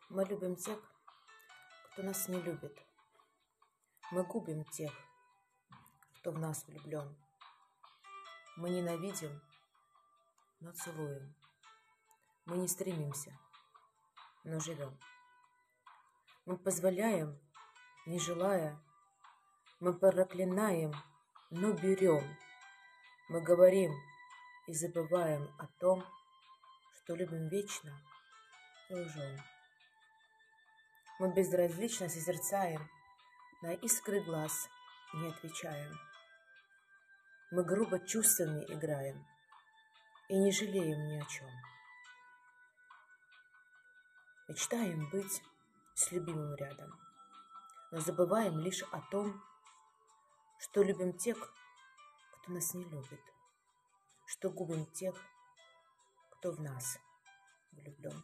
Мы любим тех, кто нас не любит. Мы губим тех, кто в нас влюблен. Мы ненавидим, но целуем. Мы не стремимся, но живем. Мы позволяем, не желая. Мы проклинаем, но берем. Мы говорим и забываем о том, что любим вечно и лжем. Мы безразлично созерцаем, на искры глаз не отвечаем. Мы грубо чувствами играем и не жалеем ни о чем. Мечтаем быть с любимым рядом, но забываем лишь о том, что любим тех, кто нас не любит, что губим тех, кто в нас влюблен.